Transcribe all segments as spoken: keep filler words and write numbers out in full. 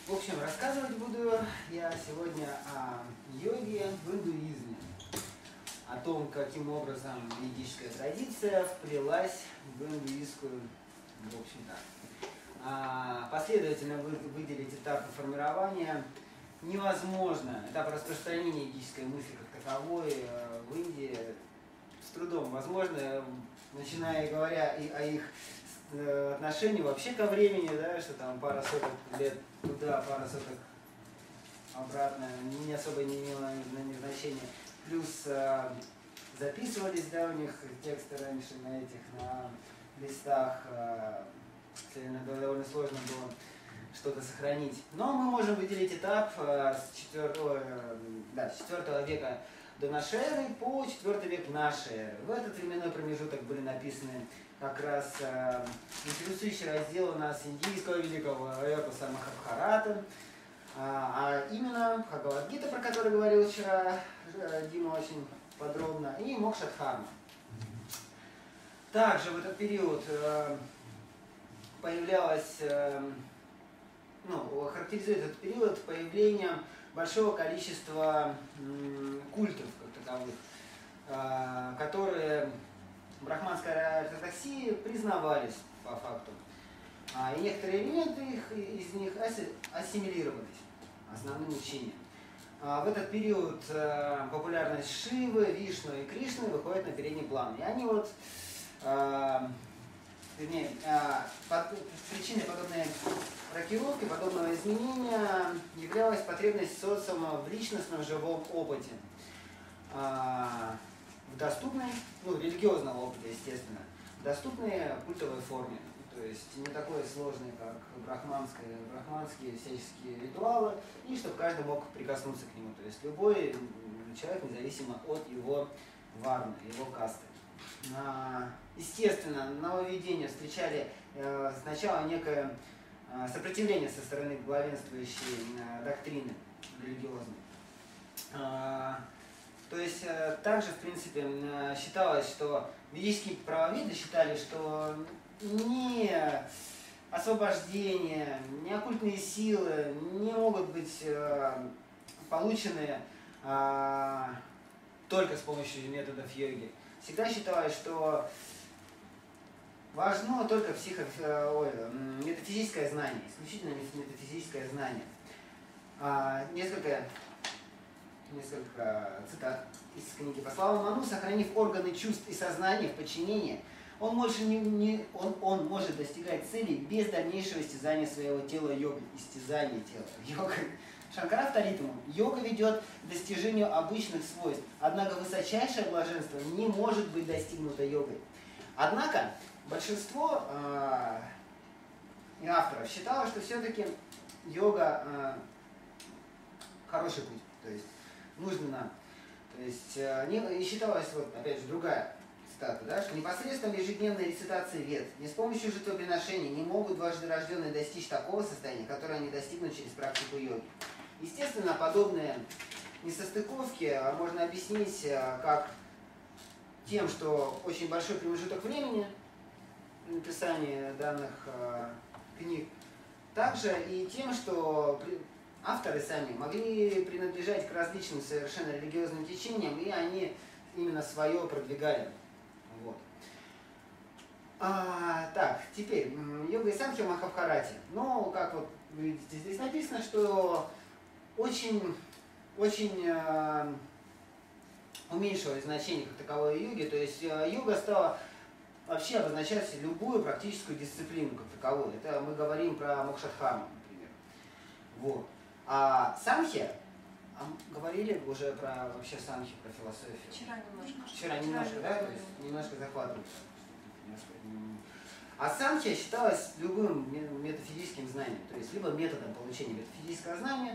В общем, рассказывать буду я сегодня о йоге в индуизме, о том, каким образом ведическая традиция вплелась в индуистскую, в общем-то. А последовательно выделить этапы формирования невозможно. Этап распространения ведической мысли как таковой в Индии с трудом возможно, начиная говоря и о их отношению вообще ко времени, да, что там пара соток лет туда, пара соток обратно, не особо не имело значения. Плюс э, записывались, да, у них тексты раньше на этих, на листах, э, довольно сложно было что-то сохранить. Но мы можем выделить этап э, с четвёртого, э, да, с четвёртого века до нашей эры по четвёртый век нашей эры. В этот временной промежуток были написаны как раз э, интересующий раздел у нас индийского великого эпоса Махабхарата, а, а именно Бхагавад-гита, про который говорил вчера Дима очень подробно, и Мокша-дхарма. Также в этот период э, появлялось, э, ну, характеризует этот период появлением большого количества э, культов как таковых, э, которые в брахманской ортодоксии признавались по факту. А, и некоторые элементы их, из них ассимилировались основным учением. А, в этот период а, популярность Шивы, Вишну и Кришны выходит на передний план. И они вот, а, вернее, а, под, причиной подобной рокировки, подобного изменения являлась потребность социума в личностном живом опыте. А, в доступной, ну, религиозного опыта, естественно, в доступной культовой форме. То есть не такой сложный, как брахманские, брахманские всяческие ритуалы, и чтобы каждый мог прикоснуться к нему. То есть любой человек, независимо от его варны, его касты. Естественно, нововведения встречали э, сначала некое э, сопротивление со стороны главенствующей э, доктрины религиозной. Э, то есть э, также, в принципе, э, считалось, что ведические правоведы считали, что ни освобождение, ни оккультные силы не могут быть э, получены э, только с помощью методов йоги. Всегда считалось, что важно только психо, э, ой, метафизическое знание, исключительно метафизическое знание. Э, несколько, несколько цитат из книги. По словам Ману, сохранив органы чувств и сознания в подчинении, Он, больше не, не, он, он может достигать цели без дальнейшего истязания своего тела йогой. Истязание тела йогой. Шанкара вторит ему: йога ведет к достижению обычных свойств, однако высочайшее блаженство не может быть достигнуто йогой. Однако большинство э, авторов считало, что все-таки йога э, хороший путь, то есть нужно нам. То есть э, не, и считалось, вот опять же другая цитата, да, что непосредством ежедневной рецитации вед, не с помощью жертвоприношений не могут дважды рожденные достичь такого состояния, которое они достигнут через практику йоги. Естественно, подобные несостыковки можно объяснить как тем, что очень большой промежуток времени при написании данных э, книг, также и тем, что авторы сами могли принадлежать к различным совершенно религиозным течениям, и они именно свое продвигали. Вот. А, так, теперь, йога и санхья в Махабхарате. Ну, как вот вы видите, здесь написано, что очень, очень э, уменьшилось значение как таковой йоги. То есть э, йога стала вообще обозначать любую практическую дисциплину как таковую. Это мы говорим про Мокша-дхарму, например. Вот. А санхья, а говорили уже про вообще санхи, про философию? Вчера немножко. Вчера немножко, Вчера, да? То есть немножко захватывали. А санхья считалась любым метафизическим знанием, то есть либо методом получения метафизического знания.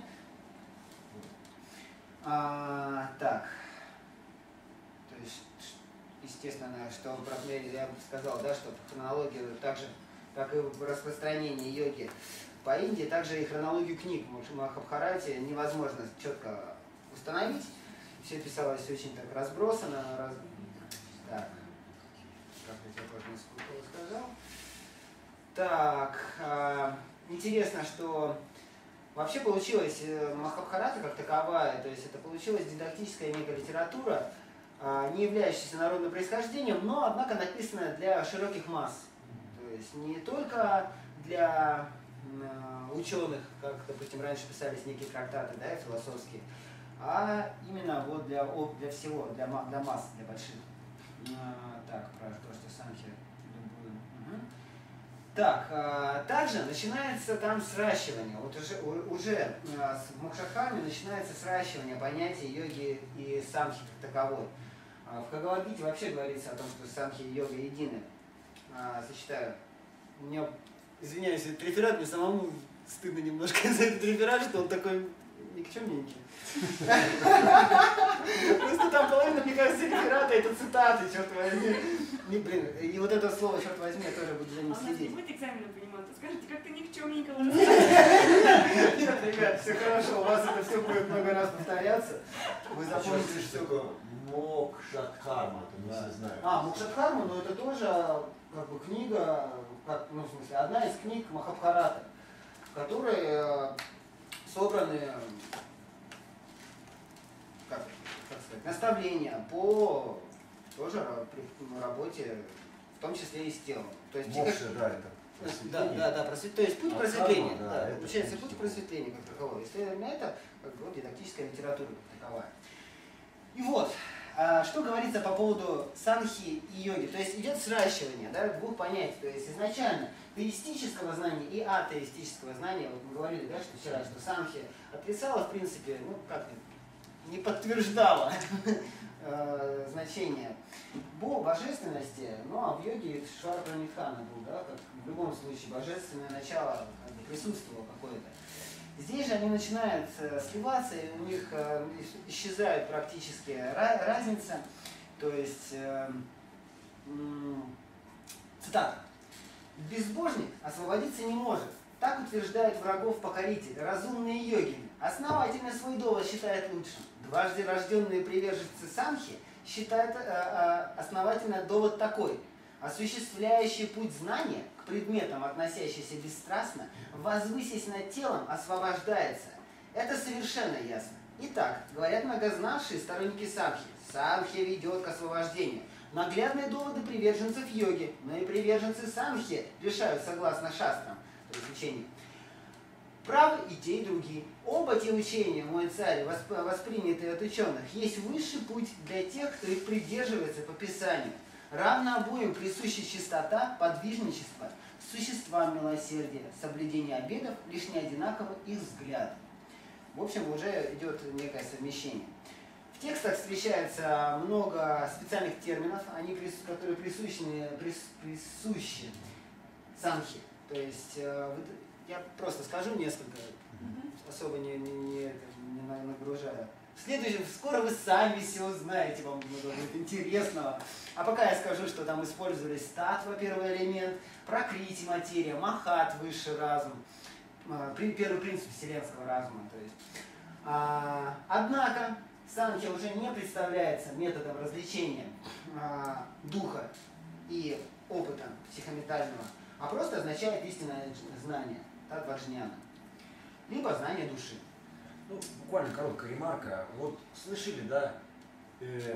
А, так. То есть, естественно, что я бы сказал, да, что хронология так же, как и в распространении йоги по Индии, также и хронологию книг в Махабхарате невозможно четко установить. Все писалось очень так разбросано. Раз... Так, как я тоже сказал. Так, э, интересно, что вообще получилась Махабхарата как таковая, то есть это получилась дидактическая некая литература, не являющаяся народным происхождением, но, однако, написанная для широких масс. То есть не только для ученых, как, допустим, раньше писались некие трактаты, да, философские, а именно вот для, для всего, для, для масс, для больших. Так, про то, что самхи любую. Угу. Так, а, также начинается там сращивание. Вот уже, уже а, в Мокшадхарме начинается сращивание понятия йоги и самхи как таковой. А, в Бхагавад-гите вообще говорится о том, что самхи и йога едины. А, зачитаю. У меня, извиняюсь, этот реферат, мне самому стыдно немножко за этот реферат, что он такой никчемненький. Просто там половина, мне кажется, реферата это цитаты, черт возьми. Не, блин, и вот это слово, черт возьми, я тоже буду за ним следить. А у нас не будет экзамена по нему, то скажите, как-то никчемненько. Нет, ребят, все хорошо, у вас это все будет много раз повторяться. Вы запомните, что такое Мокшадхарма, это не все знают. А, Мокшадхарма, ну это тоже как бы книга, как, ну в смысле, одна из книг Махабхараты, в которой собраны, как, как сказать, наставления по тоже работе, в том числе и с телом. То есть, Мокша, да, это да, да, да, просвет... то есть путь просветления, да, да, это получается путь просветления как такового. И следовательно, это как бы, вот, дидактическая литература как таковая. И вот, а, что говорится по поводу самхи и йоги. То есть идет сращивание, да, двух понятий. То есть изначально теистического знания и атеистического знания. Вот мы говорили, да, что вчера, что самхи отрицала, в принципе, ну как не подтверждала значение божественности, ну а в йоге Шварпранитхана был, да, как в любом случае божественное начало как бы присутствовало какое-то. Здесь же они начинают сливаться, и у них исчезает практически разница, то есть, цитата, «Безбожник освободиться не может, так утверждают врагов покоритель, разумные йогини, основательно свой довод считает лучшим. Дважды рожденные приверженцы самхи считают э, э, основательно довод такой. Осуществляющий путь знания к предметам, относящийся бесстрастно, возвысясь над телом, освобождается. Это совершенно ясно. Итак, говорят многознавшие сторонники самхи, самхи ведет к освобождению. Наглядные доводы приверженцев йоги, но и приверженцы самхи решают согласно шастрам, то есть учению. Правы и те, и другие. Оба те учения, мой царь, воспринятые от ученых, есть высший путь для тех, кто их придерживается по Писанию. Равно обоим присуща чистота, подвижничество, существам милосердия, соблюдение обетов, лишь не одинаково их взгляд. В общем, уже идет некое совмещение. В текстах встречается много специальных терминов, они, которые присущи, присущи самхи. То есть я просто скажу несколько, особо не, не, не, не нагружая. В следующем, скоро вы сами все узнаете, вам много будет интересного. А пока я скажу, что там использовались татва, первый элемент, пракрити, материя, махат, высший разум, первый принцип вселенского разума. То есть. А, однако, самхи уже не представляется методом развлечения а, духа и опыта психоментального, а просто означает истинное знание, татваджняна, либо знание души. Ну, буквально короткая ремарка. Вот слышали, да, э,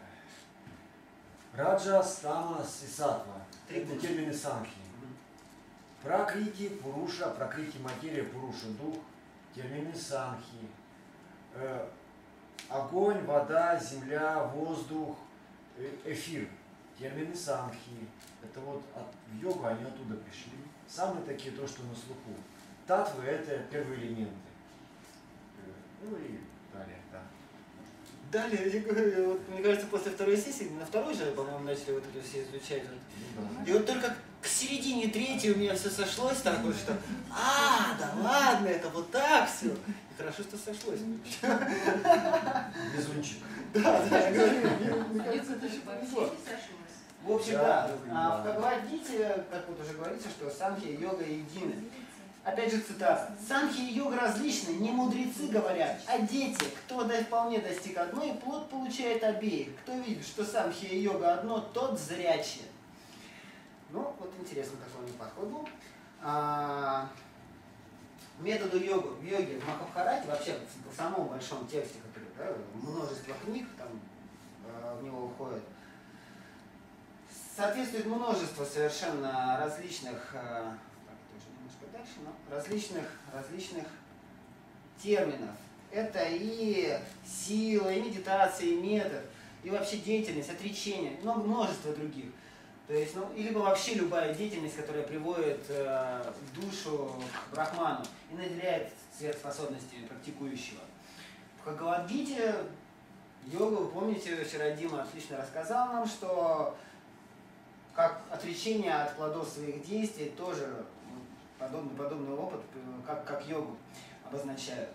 раджас, тамас и сатва. Это термины самхи. Пракрити, пуруша, пракрити материя, пуруша дух, термины самхи. Э, огонь, вода, земля, воздух, э, эфир, термины самхи. Это вот от, в йогу они оттуда пришли. Самые такие, то, что на слуху. Татвы – это первые элементы. Ну и далее, да. Далее, я говорю, вот, мне кажется, после второй сессии, на второй же, по-моему, начали вот это все изучать. Вот. Ну, да. И вот только к середине третьей у меня все сошлось так вот, что а, да ладно, это вот так все. И хорошо, что сошлось. Везунчик. Да, да, я говорю, мне кажется, это еще повезло. В общем, да, а в Бхагавад-гите, как вот уже говорится, что самхи и йога едины. Опять же цитата. Самхи и йога различны, не мудрецы говорят, а дети. Кто да вполне достиг одной, плод получает обеих. Кто видит, что самхи и йога одно, тот зрячий. Ну, вот интересно, какой у них подход был. А, методу йога, в йоге, в Махабхарате, вообще в самом большом тексте, который, да, множество книг там э, в него уходит, соответствует множество совершенно различных, э, так, тоже немножко дальше, но различных, различных терминов. Это и сила, и медитация, и метод, и вообще деятельность, отречение, много, множество других. То есть, ну, либо вообще любая деятельность, которая приводит э, душу к брахману и наделяет сверхспособностями практикующего. В Бхагавад-гите йога, вы помните, вчера Дима отлично рассказал нам, что как отречение от плодов своих действий тоже подобный, подобный опыт, как, как йогу обозначают.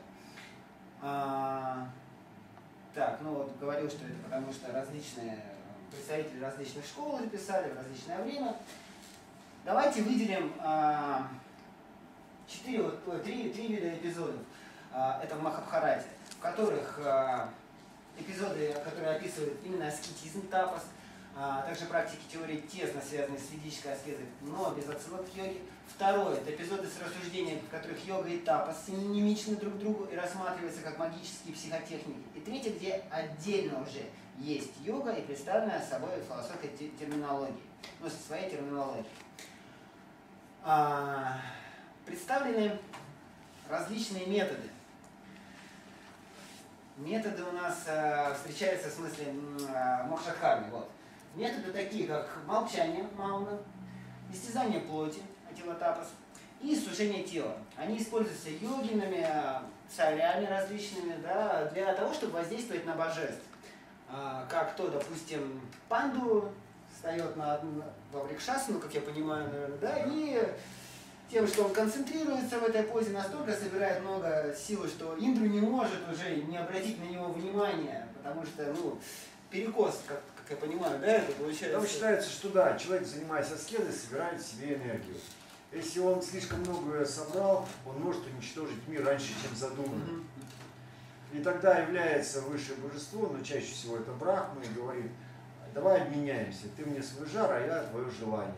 А, так, ну вот говорил, что это потому что различные представители различных школ записали в различное время. Давайте выделим а, четыре, вот, три, три вида эпизодов. А, это в Махабхарате, в которых а, эпизоды, которые описывают именно аскетизм, тапас, а, также практики теории, тесно связанные с ведической аскезой, но без отсылок к йоге. Второе – это эпизоды с рассуждением, в которых йога и тапас синонимичны друг к другу и рассматриваются как магические психотехники. И третье, где отдельно уже есть йога и представленная собой философия терминологии, ну, со своей терминологией. А, представлены различные методы. Методы у нас а, встречаются в смысле а, мокшадхарми. Вот. Методы такие, как молчание, мауна, истязание плоти, атила-тапас, и сужение тела. Они используются йогинами, царями различными, да, для того, чтобы воздействовать на божеств. А, как то, допустим, панду встает на, во врикшасану, как я понимаю, наверное, да, и тем, что он концентрируется в этой позе, настолько собирает много силы, что Индру не может уже не обратить на него внимания, потому что, ну, перекос, как, как я понимаю, да, это получается... Там считается, что да, человек, занимаясь аскезой, собирает в себе энергию. Если он слишком много собрал, он может уничтожить мир раньше, чем задумано. И тогда является высшее божество, но чаще всего это Брахма, и говорит: давай обменяемся, ты мне свой жар, а я твое желание.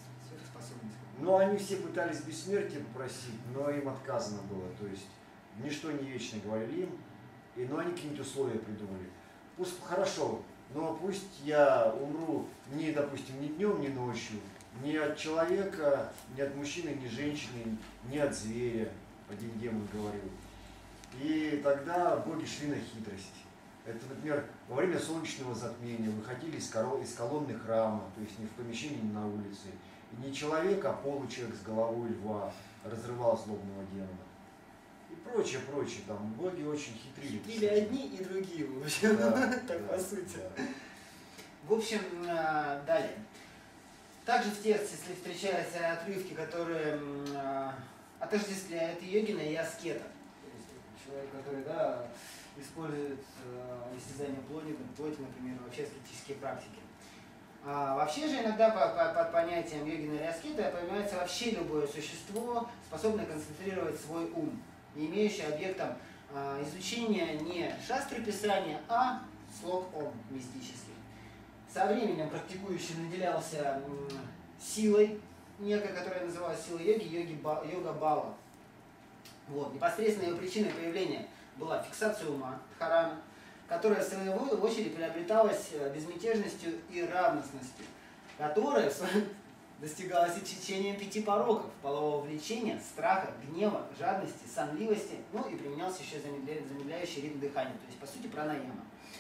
Но они все пытались бессмертия попросить, но им отказано было. То есть ничто не вечно, говорили им, и, но они какие-нибудь условия придумали. Пусть хорошо, но пусть я умру не, допустим, ни днем, ни ночью, ни от человека, ни от мужчины, ни женщины, ни от зверя, один демон говорил. И тогда боги шли на хитрость. Это, например, во время солнечного затмения выходили из, корол, из колонны храма, то есть не в помещении, не на улице. И не человек, а получеловек с головой льва разрывал злобного демона. И прочее, прочее. Там боги очень хитрили. Хитрили одни и другие, в общем, да, так да, по сути. Да. В общем, далее. Также в тексте, если встречаются отрывки, которые отождествляют йогина и аскета. Человек, который, да, использует э, истязание плоти, плоти, например, вообще аскетические практики. А, вообще же иногда по, по, под понятием йогина или аскета понимается вообще любое существо, способное концентрировать свой ум, не имеющее объектом э, изучения не шастры писания, а слог ом мистический. Со временем практикующий наделялся э, силой, некой, которая называлась силой йоги, йоги ба, йога бала. Вот. Непосредственной ее причиной появления была фиксация ума, дхарана, которая в свою очередь приобреталась безмятежностью и равностностью, которая достигалась отсечением пяти пороков: полового влечения, страха, гнева, жадности, сонливости, ну и применялся еще замедляющий ритм дыхания, то есть по сути пранаяма.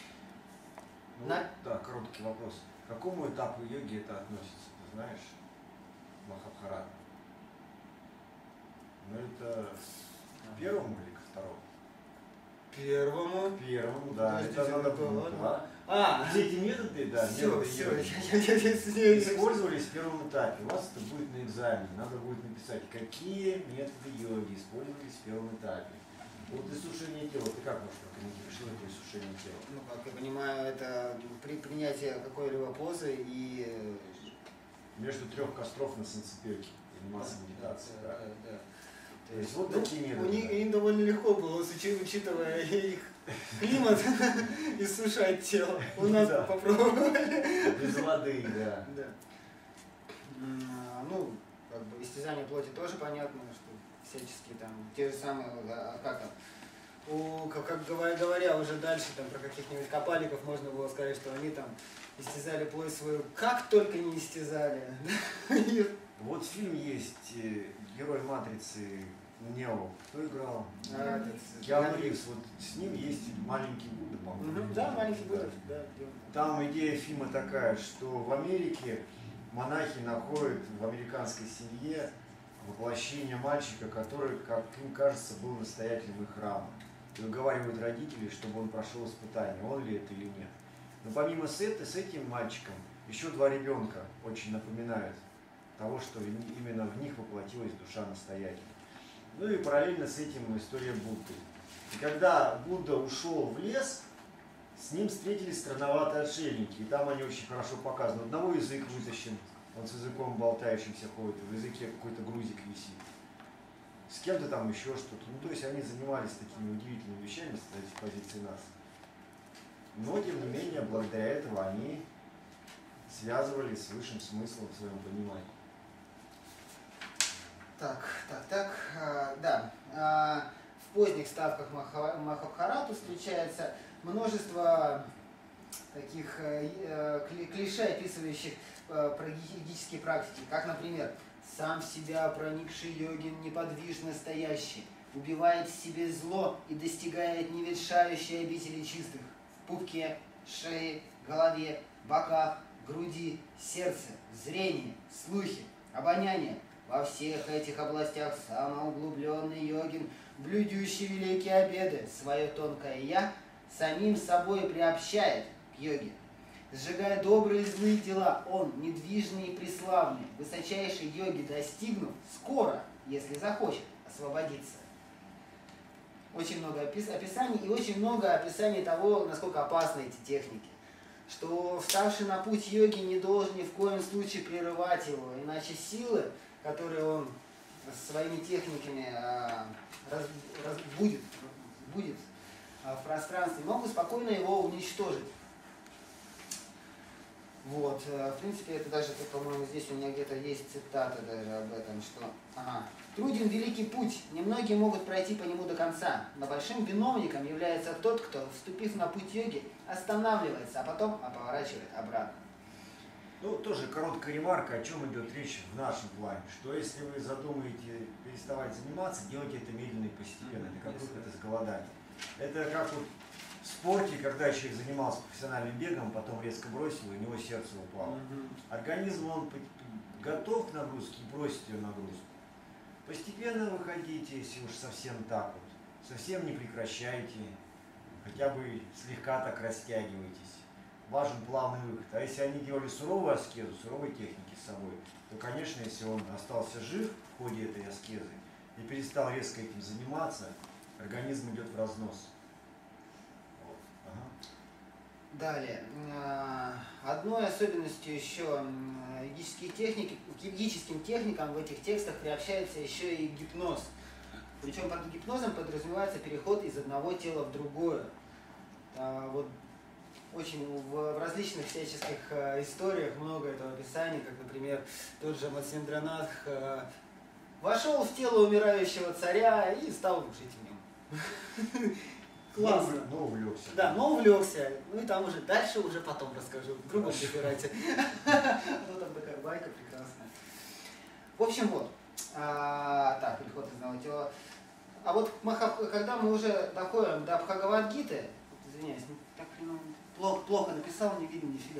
Ну, На... Да, короткий вопрос. К какому этапу йоги это относится, ты знаешь? Махабхарата. Ну это к первому или ко второму? Первому. Первому, да. Подождите, Это надо какого? было, да. А, Все эти методы, да, все, методы все, йоги я, я, я, я, я, использовались в первом этапе. У вас это будет на экзамене. Надо будет написать, какие методы йоги использовались в первом этапе. Вот иссушение тела. Ты как можешь прокомментировать, что такое иссушение тела? Ну, как я понимаю, это при принятии какой-либо позы и... Между трех костров на санцепёке. Заниматься медитацией. Да, Да, да, да. То есть вот ну, такие у методы. них, им довольно легко было, учитывая их климат, иссушать тело. У нас Да. попробовали. Без воды, да. Да. Ну, как бы истязание плоти тоже понятно, что всяческие там, те же самые, а, как там, у, как, как говоря, говоря уже дальше там про каких-нибудь копаликов можно было сказать, что они там истязали плоть свою, как только не истязали. Вот фильм есть, герой «Матрицы» Нео, кто играл? А, Киану Ривз, вот с ним есть маленький Будда, по-моему. Да, маленький Будда, да. Там идея фильма такая, что в Америке монахи находят в американской семье воплощение мальчика, который, как им кажется, был настоятелем их храма. И уговаривают родителей, чтобы он прошел испытание, он ли это или нет. Но помимо с, это, с этим мальчиком, еще два ребенка очень напоминают того, что именно в них воплотилась душа настоятеля. Ну и параллельно с этим история Будды. И когда Будда ушел в лес, с ним встретились странноватые отшельники. И там они очень хорошо показаны. У одного язык вытащен, он с языком болтающимся ходит, в языке какой-то грузик висит. С кем-то там еще что-то. Ну, то есть они занимались такими удивительными вещами с этой позиции нас. Но, тем не менее, благодаря этому они связывались с высшим смыслом в своем понимании. Так, так, так, а, да. А, в поздних ставках Махабхарату встречается множество таких э, клише, описывающих э, прагматические практики, как, например, сам в себя проникший йогин неподвижно стоящий, убивает в себе зло и достигает невершающей обители чистых в пупке, шее, голове, боках, груди, сердце, зрение, слухе, обоняние. Во всех этих областях самоуглубленный йогин, блюдющий великие обеды, свое тонкое «я» самим собой приобщает к йоге. Сжигая добрые и злые дела, он, недвижный и преславный, высочайшей йоги достигнув, скоро, если захочет, освободиться. Очень много описаний и очень много описаний того, насколько опасны эти техники. Что вставший на путь йоги не должен ни в коем случае прерывать его, иначе силы, которые он своими техниками а, раз, раз, будет, будет а, в пространстве, могут спокойно его уничтожить. Вот, в принципе, это даже, по-моему, здесь у меня где-то есть цитата даже об этом, что ага. Труден великий путь, немногие могут пройти по нему до конца, но большим виновником является тот, кто, вступив на путь йоги, останавливается, а потом поворачивает обратно. Ну, тоже короткая ремарка, о чем идет речь в нашем плане, что если вы задумаете переставать заниматься, делайте это медленно и постепенно, это как выход из голодания. Это как вот в спорте, когда человек занимался профессиональным бегом, потом резко бросил, и у него сердце упало. Mm-hmm. Организм, он готов к нагрузке и бросит ее нагрузку. Постепенно выходите, если уж совсем так вот, совсем не прекращайте, хотя бы слегка так растягивайтесь. Важен плавный выход. А если они делали суровую аскезу, суровой техники с собой, то, конечно, если он остался жив в ходе этой аскезы и перестал резко этим заниматься, организм идет в разнос. Далее. Одной особенностью еще йогических техник, к йогическим техникам в этих текстах приобщается еще и гипноз. Причем под гипнозом подразумевается переход из одного тела в другое. Вот очень в различных всяческих историях много этого описаний, как, например, тот же Матсвендранатх вошел в тело умирающего царя и стал жить в нем. Классно. Но увлекся. Да, но увлекся. Ну и там уже дальше уже потом расскажу. В другом реферате. Ну там такая байка прекрасная. В общем, вот. А, так, переход из одного тела. А вот когда мы уже доходим до Бхагавад-гиты, извиняюсь, так плохо, плохо написал, не видно нифига.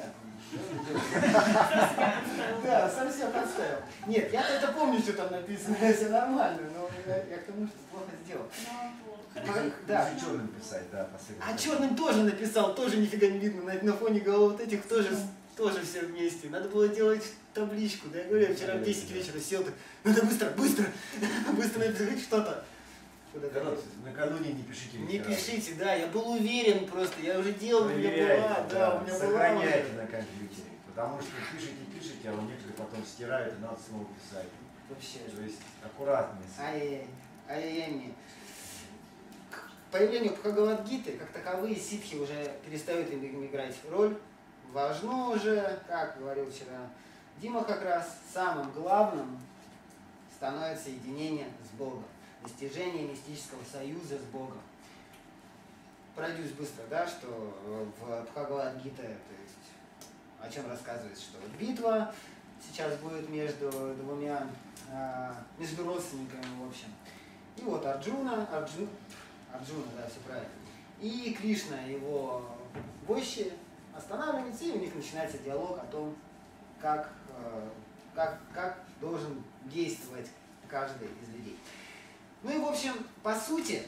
Да, совсем подставил. Нет, я-то это помню, что там написано, все нормально, но я к тому, что плохо сделал. Да. Черным писать, да, а черным тоже написал, тоже нифига не видно, на, на фоне голов вот этих тоже, тоже все вместе. Надо было делать табличку, да, я говорю, я вчера в десять вечера сел, так, надо быстро, быстро, быстро написать что-то. Накануне не пишите. Не пишите, да, я был уверен просто, я уже делал, у меня была, да, у меня была. Сохраняйте на компьютере, потому что пишите, пишите, а у некоторых потом стирают и надо снова писать. Вообще. То есть аккуратнее. Ай-яй-яй, ай-яй-яй мне. К появлению Бхагавад-гиты, как таковые, ситхи уже перестают им играть роль. Важно уже, как говорил вчера Дима как раз, самым главным становится единение с Богом. достижения мистического союза с Богом. Пройдусь быстро, да, что в Бхагавад-гите, то есть о чем рассказывается, что вот битва сейчас будет между двумя, между родственниками, в общем. И вот Арджуна, Арджуна, Арджуна, да, все правильно. И Кришна, его вождь, останавливается, и у них начинается диалог о том, как, как, как должен действовать каждый из людей. Ну и, в общем, по сути,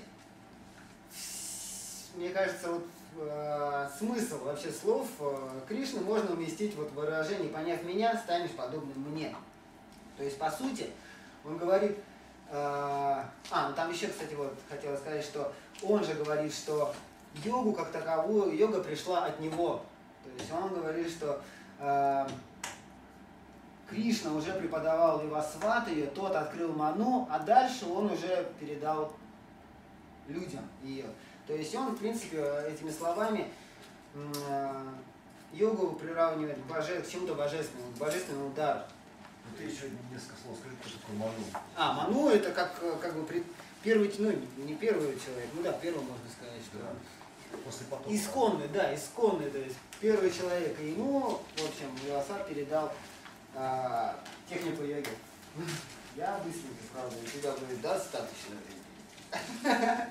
мне кажется, вот, э, смысл вообще слов э, Кришны можно уместить вот в выражении «поняв меня, станешь подобным мне». То есть, по сути, он говорит... Э, а, ну там еще, кстати, вот хотела сказать, что он же говорит, что йогу как таковую, йога пришла от него. То есть он говорит, что э, Кришна уже преподавал Вивасват ее, тот открыл ману, а дальше он уже передал людям ее. То есть он, в принципе, этими словами э, йогу приравнивает к, боже, к чему-то божественному, к божественному дару. Ну, ты еще несколько слов скажи, что такое ману. А, ману это как, как бы при, первый, ну не первый человек, ну да, первый можно сказать, что... Да. После потопа. Исконный, да, исконный, то есть первый человек. И ему, в общем, Вивасват передал э, технику йоги. Я быстренько, правда, у тебя будет достаточно времени.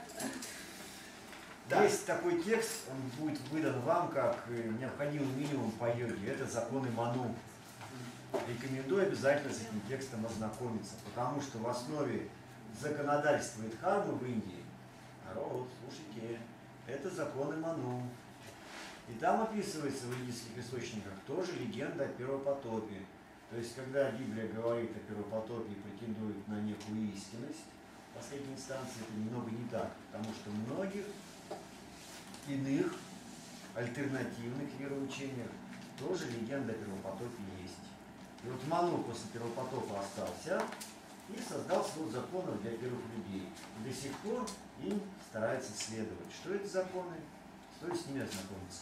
Да. Есть такой текст, он будет выдан вам как необходимый минимум по йоге. Это законы ману. Рекомендую обязательно с этим текстом ознакомиться, потому что в основе законодательства Дхармы в Индии, народ, слушайте, это законы ману. И там описывается в индийских источниках тоже легенда о первопотопе. То есть, когда Библия говорит о первопотопе и претендует на некую истинность, в последней инстанции это немного не так, потому что многих иных альтернативных вероучениях тоже легенда о первопотопе есть. И вот Ману после первопотопа остался и создал свод законов для первых людей. И до сих пор им старается следовать. Что это законы? Стоит с ними ознакомиться.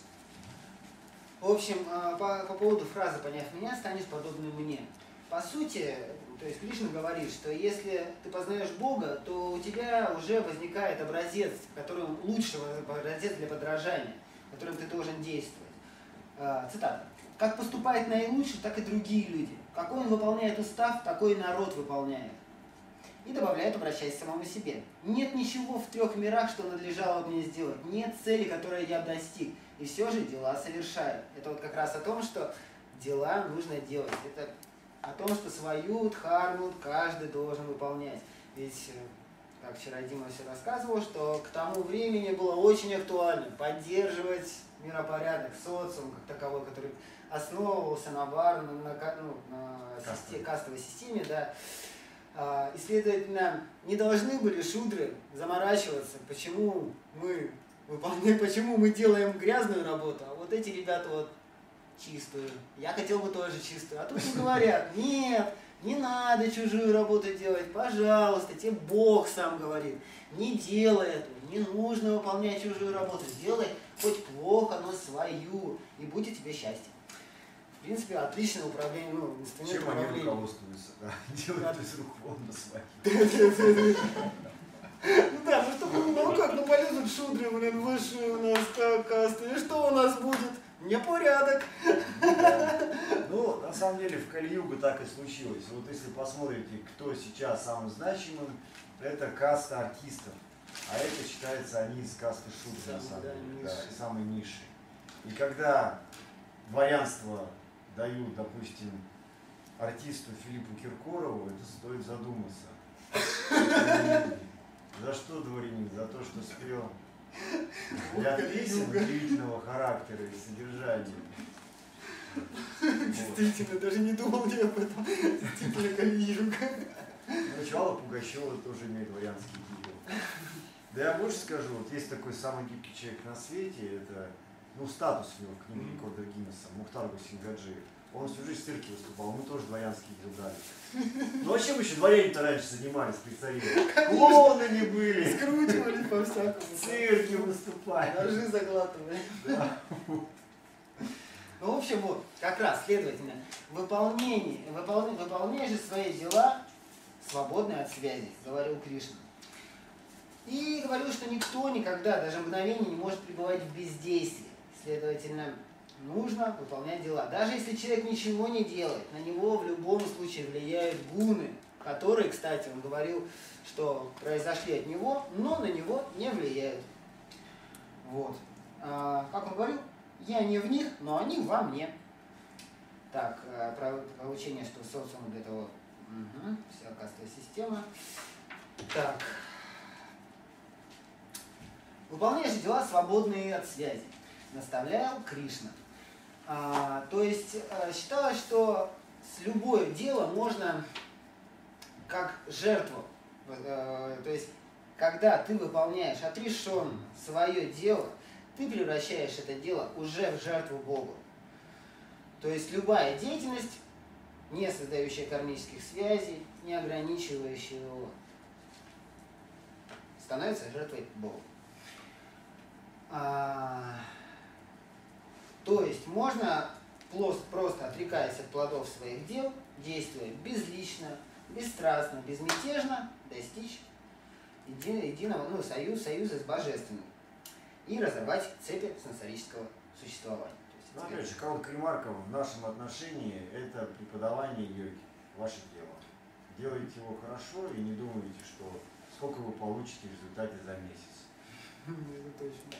В общем, по, по поводу фразы «поняв меня, станешь подобным мне». По сути, то есть Кришна говорит, что если ты познаешь Бога, то у тебя уже возникает образец, которым лучший образец для подражания, которым ты должен действовать. Цитата. «Как поступает наилучше, так и другие люди. Какой он выполняет устав, такой и народ выполняет». И добавляет, обращаясь к самому себе. «Нет ничего в трех мирах, что надлежало мне сделать. Нет цели, которой я достиг. И все же дела совершаю». Это вот как раз о том, что дела нужно делать. Это о том, что свою дхарму каждый должен выполнять. Ведь, как вчера Дима все рассказывал, что к тому времени было очень актуально поддерживать миропорядок, социум как таковой, который основывался на, бар, на, на, ну, на системе, кастовой системе, да. И, следовательно, не должны были шудры заморачиваться, почему мы выполняем, почему мы делаем грязную работу, а вот эти ребята вот чистую. Я хотел бы тоже чистую. А тут им говорят, нет, не надо чужую работу делать, пожалуйста, тебе Бог сам говорит, не делай это, не нужно выполнять чужую работу, делай хоть плохо, но свою, и будет тебе счастье. В принципе, отличное управление, ну, инструмент Чем управления. они руководствуются, да? Делают из рук вон на свои. Ну да, ну что, ну как, ну полезут шудры, блин, высшие у нас касты, и что у нас будет? Непорядок. Ну, на самом деле, в Кали-югу так и случилось. Вот если посмотрите, кто сейчас самым значимым, это каста артистов. А это считается, они из касты шудры, на самом деле, да, самые низшие. И когда дворянство дают, допустим, артисту Филиппу Киркорову, это стоит задуматься. За что дворянин? За то, что спел ряд песен удивительного характера и содержания. Действительно, даже не думал я об этом. Действительно, Кали-юга. Начало Пугачева тоже имеет дворянский титул. Да я больше скажу, вот есть такой самый гибкий человек на свете, это, ну, статус у него в книге рекорда Гиннесса, Мухтар Гусейн-Гаджиев. Он всю жизнь в цирке выступал, мы тоже дворянские титул дали. Ну а чем еще дворяне-то раньше занимались при царе? Клоунами были. Скручивались по-всякому. В цирке выступали. Ножи заглатывали. Да. Ну, в общем, вот, как раз, следовательно, выполнение, выполняй, выполняй же свои дела, свободные от связи, говорил Кришна. говорил, что никто никогда, даже мгновение, не может пребывать в бездействии. Следовательно, нужно выполнять дела. Даже если человек ничего не делает, на него в любом случае влияют гуны, которые, кстати, он говорил, что произошли от него, но на него не влияют. Вот. А, как он говорил, я не в них, но они во мне. Так, про, про учение, что социум для того, угу, вся кастовая система. Так. Выполняешь дела, свободные от связи, наставлял Кришна. А, то есть считалось, что с любое дело можно как жертву. А, то есть, когда ты выполняешь отрешенно свое дело, ты превращаешь это дело уже в жертву Богу. То есть любая деятельность, не создающая кармических связей, не ограничивающая его, становится жертвой Богу. А, то есть можно, просто отрекаясь от плодов своих дел, действуя безлично, бесстрастно, безмятежно, достичь еди, единого ну, союз, союза с Божественным и разорвать цепи сансарического существования. Ну, опять же, короткая ремарка в нашем отношении – это преподавание йоги, ваше дело. Делайте его хорошо и не думайте, что сколько вы получите в результате за месяц. Это точно.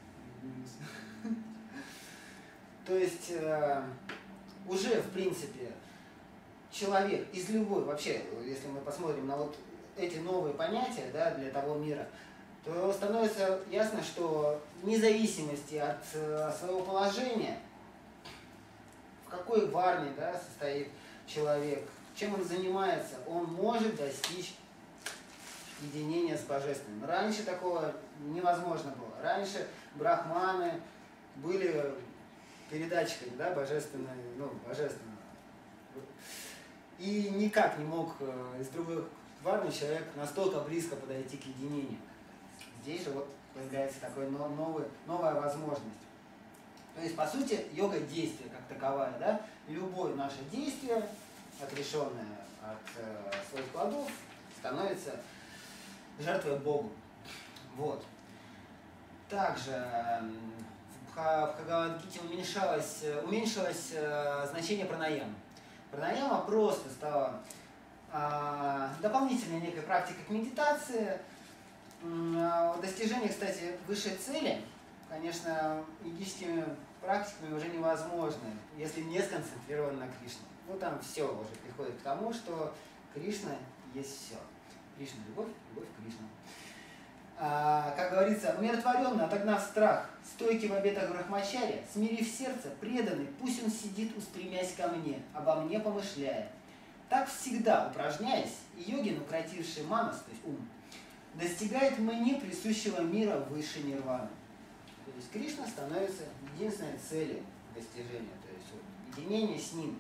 То есть э, уже, в принципе, человек из любой, вообще, если мы посмотрим на вот эти новые понятия, да, для того мира, то становится ясно, что вне зависимости от э, своего положения, в какой варне, да, состоит человек, чем он занимается, он может достичь единения с Божественным. Раньше такого невозможно было. Раньше брахманы были передатчиками, да, божественной, ну, божественного. И никак не мог из других варн человек настолько близко подойти к единению. Здесь же вот появляется такая новая, новая возможность. То есть, по сути, йога действия как таковая, да, любое наше действие, отрешенное от э, своих плодов, становится жертвой Богу. Вот. Также в Бхагавад-гите уменьшалось, уменьшилось э, значение пранаямы. Пранаяма просто стала э, дополнительной некой практикой к медитации. Э, достижение, кстати, высшей цели, конечно, йогическими практиками уже невозможно, если не сконцентрирован на Кришне. Ну, там все уже приходит к тому, что Кришна есть все. Кришна – любовь, любовь к Кришне. А, как говорится, умиротворенно, отогнав страх, стойкий в обетах Брахмачарья, смирив сердце, преданный, пусть он сидит, устремясь ко мне, обо мне помышляя. Так всегда, упражняясь, йогин, укротивший манас, то есть ум, достигает мне присущего мира выше нирваны. То есть Кришна становится единственной целью достижения, то есть вот, единение с ним.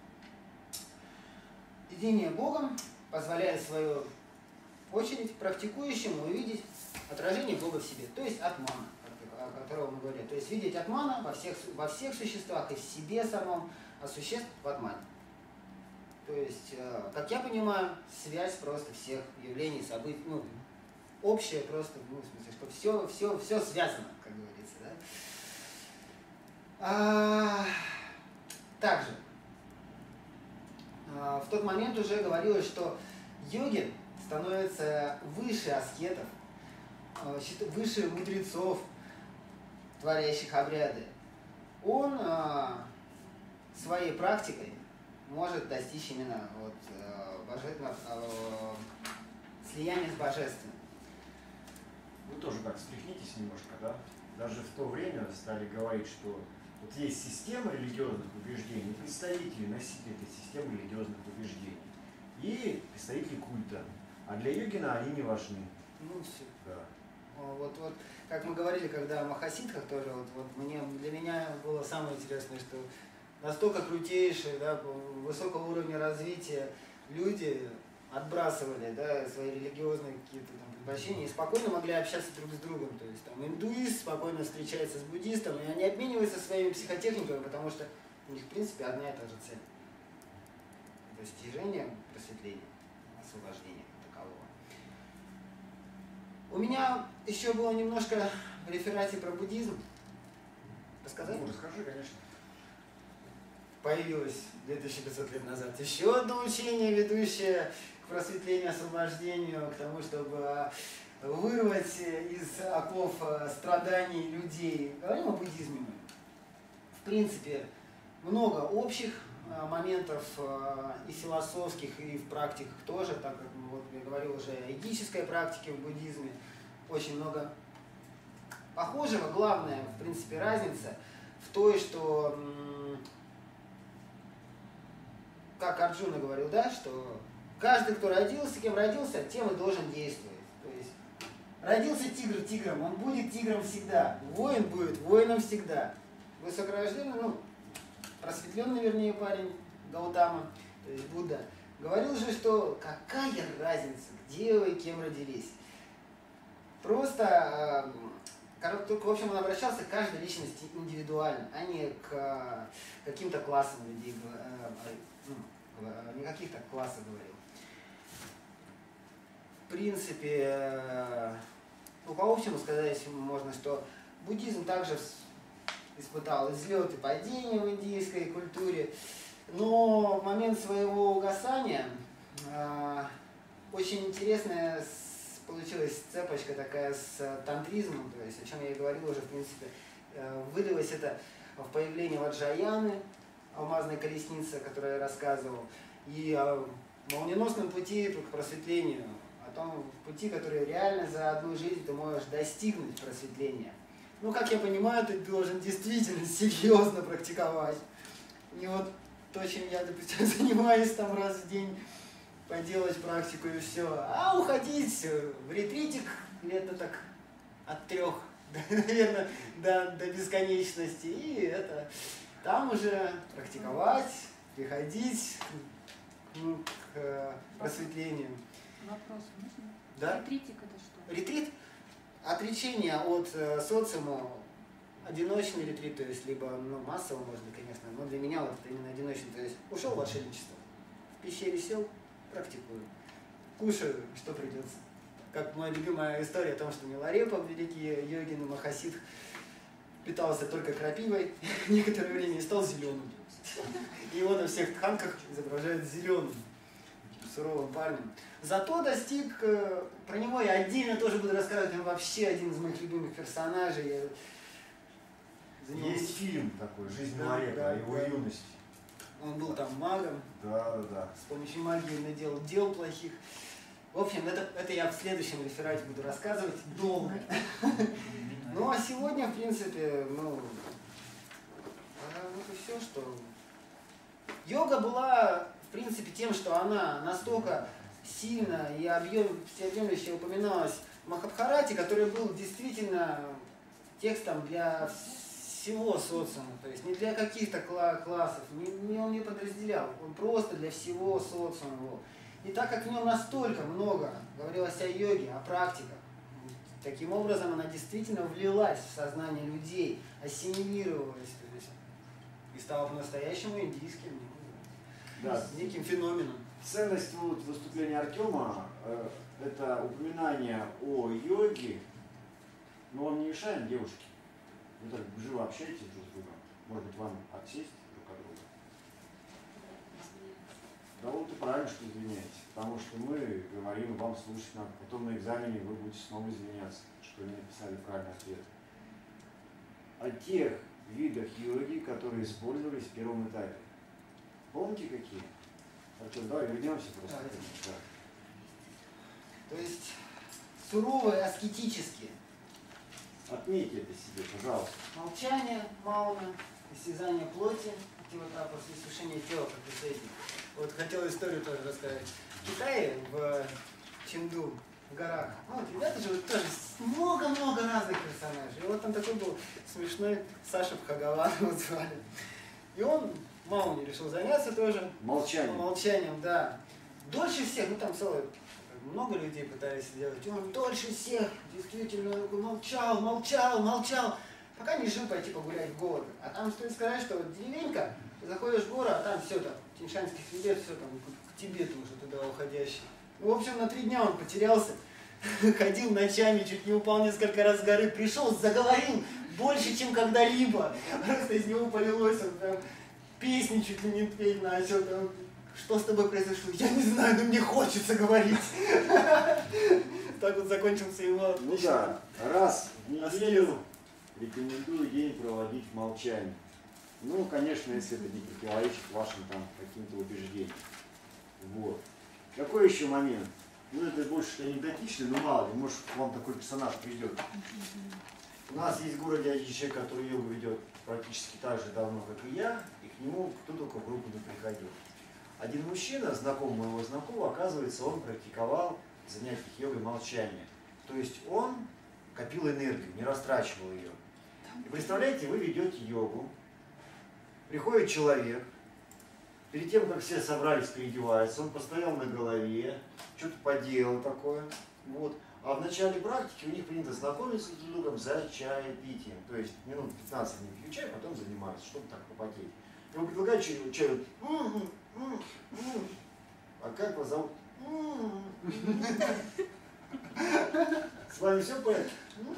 Единение Богом позволяет в свою очередь практикующему увидеть отражение Бога в себе, то есть атмана, о котором мы говорили. То есть видеть атмана во всех, во всех существах и в себе самом, а существ в атмане. То есть, как я понимаю, связь просто всех явлений, событий, ну, общая просто, ну, в смысле, что все, все, все связано, как говорится, да. А, также а, в тот момент уже говорилось, что йогин становится выше аскетов, выше мудрецов, творящих обряды. Он а, своей практикой может достичь именно вот, божественного а, слияния с божественным. Вы тоже как встряхнитесь немножко, да? Даже в то время стали говорить, что вот есть система религиозных убеждений, представители, носители этой системы религиозных убеждений и представители культа. А для йогина они не важны. Ну все. Да. Вот, вот, как мы говорили, когда о махасидхах тоже, вот, вот мне, для меня было самое интересное, что настолько крутейшие, да, высокого уровня развития люди отбрасывали, да, свои религиозные какие-то там предпочтения и спокойно могли общаться друг с другом. То есть там индуист спокойно встречается с буддистом, и они обмениваются своими психотехниками, потому что у них в принципе одна и та же цель. Достижение просветления, освобождения такового. У меня еще было немножко в реферате про буддизм. Рассказать? Ну, расскажи, конечно. Появилось две тысячи пятьсот лет назад еще одно учение, ведущее к просветлению, освобождению, к тому, чтобы вырвать из оков страданий людей. Говорим о буддизме. В принципе, много общих моментов и философских, и в практиках тоже, так как вот, я говорил уже о йогической практике в буддизме. Очень много похожего. Главная, в принципе, разница в той, что, как Арджуна говорил, да, что каждый, кто родился, кем родился, тем и должен действовать. То есть родился тигр тигром, он будет тигром всегда. Воин будет воином всегда. Высокорожденный, ну, просветленный, вернее, парень, Гаутама, то есть Будда, говорил же, что какая разница, где вы и кем родились. Просто, только, в общем, он обращался к каждой личности индивидуально, а не к каким-то классам людей, не каких-то классов говорил. В принципе, ну, по общему сказать можно, что буддизм также испытал взлет и падение в индийской культуре, но в момент своего угасания э, очень интересная получилась цепочка такая с тантризмом, то есть о чем я и говорил уже, в принципе, э, вылилось это в появление Ваджраяны, алмазной колесницы, о которой я рассказывал, и о молниеносном пути к просветлению, о том пути, который реально за одну жизнь ты можешь достигнуть просветления. Ну, как я понимаю, ты должен действительно серьезно практиковать. И вот то, чем я, допустим, занимаюсь там раз в день, поделать практику и все. А уходить в ретритик лет так от трех, наверное, до, до бесконечности. И это там уже практиковать, приходить ну, к просветлению. Вопрос можно? Да? Ретритик это что? Ретрит? Отречение от э, социума, одиночный ретрит, то есть либо ну, массово, может быть, конечно, но для меня вот это именно одиночный, то есть ушел в отшельничество, в пещере сел, практикую, кушаю, что придется. Как моя любимая история о том, что Миларепа, великий йогин Махасидх, питался только крапивой некоторое время и стал зеленым. И его на всех тханках изображают зеленым, суровым парнем. Зато достиг, про него я отдельно тоже буду рассказывать, он вообще один из моих любимых персонажей. Есть фильм такой, «Жизнь да, Миларепа», да, о его да. юности. Он был там магом, да, да, да. с помощью магии наделал дел плохих. В общем, это, это я в следующем реферате буду рассказывать долго. Ну а сегодня, в принципе, ну, это все, что... Йога была, в принципе, тем, что она настолько сильно и объем, всеобъемлюще упоминалась в Махабхарате, который был действительно текстом для всего социума, то есть не для каких-то классов, не, не, он не подразделял, он просто для всего социума. И так как в нем настолько много говорилось о йоге, о практиках, таким образом она действительно влилась в сознание людей, ассимилировалась, то есть, и стала по-настоящему индийским, да. неким феноменом. Ценность вот, выступления Артема э, это упоминание о йоге, но он не мешает девушке. Вы так живо общаетесь друг с другом. Может быть, вам отсесть друг от друга. Да вот и правильно, что извиняетесь, потому что мы говорим вам слушать надо, потом на экзамене вы будете снова извиняться, что не написали правильный ответ. О тех видах йоги, которые использовались в первом этапе. Помните какие? Артем, давай вернемся просто. Да. То есть суровые, аскетические. Отметьте это себе, пожалуйста. Молчание, мауна, истязание плоти, эти вот этапы иссушения тела, как и с этим. Вот хотел историю тоже рассказать. В Китае, в Чинду, в горах, ну, вот ребята живут тоже много-много разных персонажей. И вот там такой был смешной Саша Бхагаван, его звали. И он мауне решил заняться тоже. Молчанием. Молчанием, да. Дольше всех, ну там целое, много людей пытались сделать. И он дольше всех, действительно, молчал, молчал, молчал, пока не решил пойти погулять в горы. А там стоит сказать, что вот деревенька, ты заходишь в горы, а там все там, Тиньшанский хребет, все там, к Тибету уже туда уходящий. Ну, в общем, на три дня он потерялся ходил ночами, чуть не упал несколько раз с горы, пришел, заговорил больше, чем когда-либо. Просто из него полилось, он прям песни чуть ли не петь начал. Там, что с тобой произошло? Я не знаю, но мне хочется говорить. Так вот закончился его... Ну да, раз в неделю рекомендую день проводить в молчании. Ну, конечно, если это не противоречит вашим там каким-то убеждениям. Вот. Какой еще момент? Ну, это больше анекдотично, но мало ли, может, к вам такой персонаж придет. У нас есть в городе один человек, который йогу ведет практически так же давно, как и я, и к нему кто только в группу не приходил. Один мужчина, знакомый моего знакомого, оказывается, он практиковал занятия йогой молчания. То есть он копил энергию, не растрачивал ее. И представляете, вы ведете йогу, приходит человек, перед тем, как все собрались, переодевается, он постоял на голове, что-то поделал такое. Вот. А в начале практики у них принято знакомиться друг с другом за чаепитием. То есть минут пятнадцать они пьют чай, потом занимаются, чтобы так попотеть. Ему предлагают чай, чай вот, а как вас зовут? С вами все в порядке?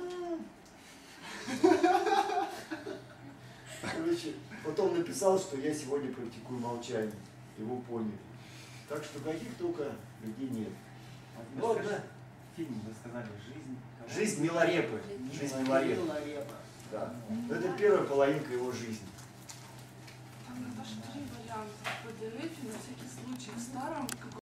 Короче, потом написал, что я сегодня практикую молчание. Его поняли. Так что каких только людей нет. Вот, да. Фильм, вы сказали, «Жизнь». Жизнь Миларепы. Жизнь Миларепы. Да. Это первая половинка его жизни. Там аж три варианта. По диете, на всякий случай, в старом